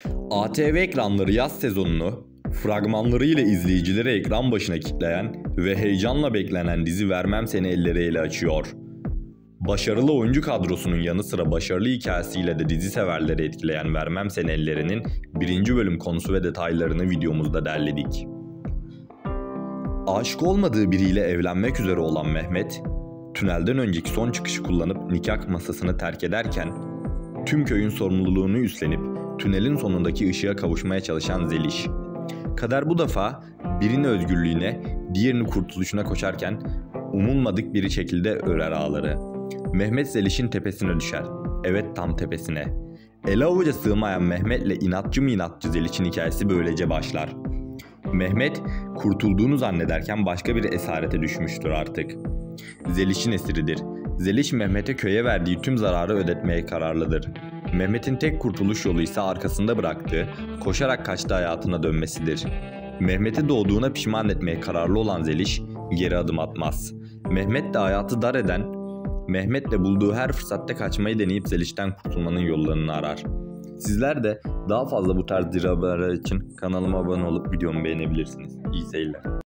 ATV ekranları yaz sezonunu fragmanlarıyla izleyicileri ekran başına kitleyen ve heyecanla beklenen dizi Vermem Seni Ellere ele açıyor. Başarılı oyuncu kadrosunun yanı sıra başarılı hikayesiyle de dizi severleri etkileyen Vermem Seni Elleri'nin 1. bölüm konusu ve detaylarını videomuzda derledik. Aşık olmadığı biriyle evlenmek üzere olan Mehmet, tünelden önceki son çıkışı kullanıp nikah masasını terk ederken, tüm köyün sorumluluğunu üstlenip tünelin sonundaki ışığa kavuşmaya çalışan Zeliş. Kader bu defa birinin özgürlüğüne, diğerinin kurtuluşuna koşarken umulmadık bir şekilde örer ağları. Mehmet Zeliş'in tepesine düşer. Evet, tam tepesine. Ele avuca sığmayan Mehmet'le inatçı Zeliş'in hikayesi böylece başlar. Mehmet kurtulduğunu zannederken başka bir esarete düşmüştür artık. Zeliş'in esiridir. Zeliş Mehmet'e köye verdiği tüm zararı ödetmeye kararlıdır. Mehmet'in tek kurtuluş yolu ise arkasında bıraktığı, koşarak kaçtığı hayatına dönmesidir. Mehmet'i doğduğuna pişman etmeye kararlı olan Zeliş geri adım atmaz. Mehmet de hayatı dar eden, Mehmet'le bulduğu her fırsatta kaçmayı deneyip Zeliş'ten kurtulmanın yollarını arar. Sizler de daha fazla bu tarz haberler için kanalıma abone olup videomu beğenebilirsiniz. İyi seyirler.